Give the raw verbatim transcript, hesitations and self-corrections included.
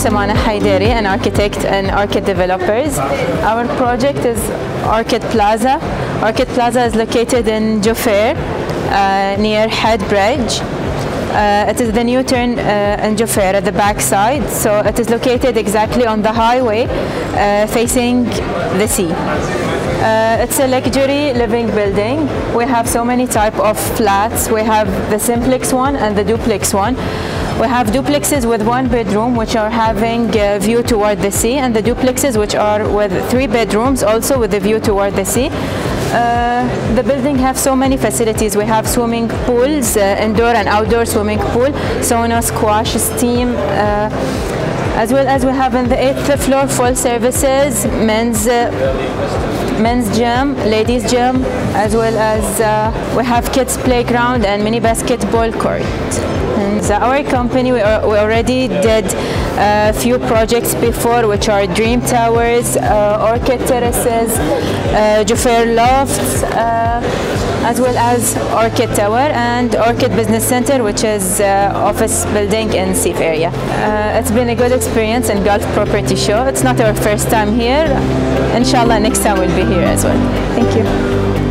Samana Haidari, an architect and Orchid developers. Our project is Orchid Plaza. Orchid Plaza is located in Jufair, uh, near Head Bridge. Uh, it is the new turn uh, in Jufair at the back side, so it is located exactly on the highway uh, facing the sea. Uh, it's a luxury living building. We have so many type of flats. We have the simplex one and the duplex one. We have duplexes with one bedroom which are having a view toward the sea, and the duplexes which are with three bedrooms also with a view toward the sea. Uh, the building have so many facilities. We have swimming pools, uh, indoor and outdoor swimming pool, sauna, squash, steam, uh, as well as we have in the eighth floor full services, men's uh, men's gym, ladies gym, as well as uh, we have kids playground and mini basketball court. And uh, our company, we, are, we already did a few projects before, which are Dream Towers, uh, Orchid Terraces, uh, Jufair Lofts, uh, as well as Orchid Tower and Orchid Business Center, which is uh, office building in Sif area. Uh, it's been a good experience in Gulf Property Show. It's not our first time here. Inshallah, next time we'll be here as well. Thank you.